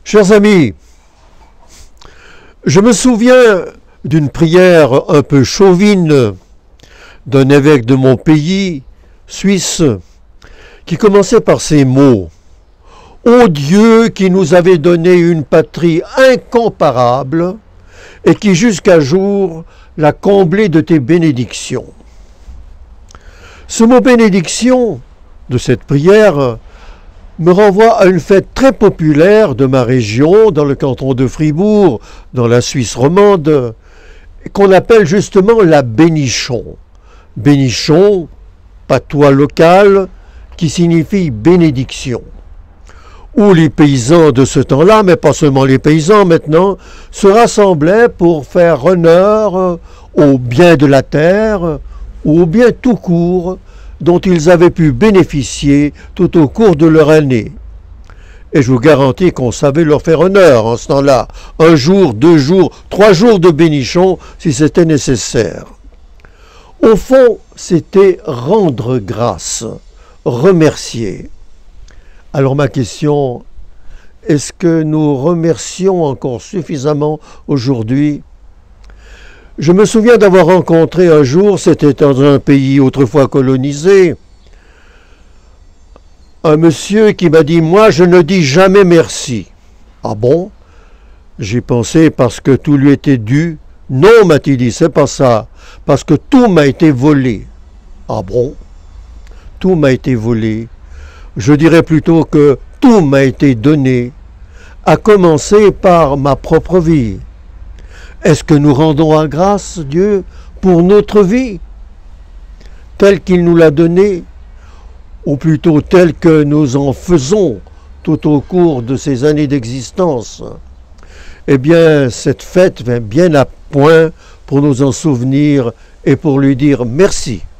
Chers amis, je me souviens d'une prière un peu chauvine d'un évêque de mon pays, Suisse, qui commençait par ces mots. « Ô Dieu qui nous avait donné une patrie incomparable et qui jusqu'à jour l'a comblée de tes bénédictions. » Ce mot « bénédiction » de cette prière me renvoie à une fête très populaire de ma région, dans le canton de Fribourg, dans la Suisse romande, qu'on appelle justement la Bénichon. Bénichon, patois local, qui signifie bénédiction. Où les paysans de ce temps-là, mais pas seulement les paysans maintenant, se rassemblaient pour faire honneur au bien de la terre, ou au bien tout court, dont ils avaient pu bénéficier tout au cours de leur année. Et je vous garantis qu'on savait leur faire honneur en ce temps-là. 1 jour, 2 jours, 3 jours de bénichon, si c'était nécessaire. Au fond, c'était rendre grâce, remercier. Alors ma question, est-ce que nous remercions encore suffisamment aujourd'hui ? Je me souviens d'avoir rencontré un jour, c'était dans un pays autrefois colonisé, un monsieur qui m'a dit « Moi, je ne dis jamais merci. » Ah bon? J'ai pensé parce que tout lui était dû. Non, m'a-t-il dit, c'est pas ça. Parce que tout m'a été volé. Ah bon? Tout m'a été volé. Je dirais plutôt que tout m'a été donné, à commencer par ma propre vie. Est-ce que nous rendons à grâce Dieu pour notre vie, telle qu'il nous l'a donnée, ou plutôt telle que nous en faisons tout au cours de ces années d'existence? Eh bien, cette fête vient bien à point pour nous en souvenir et pour lui dire merci.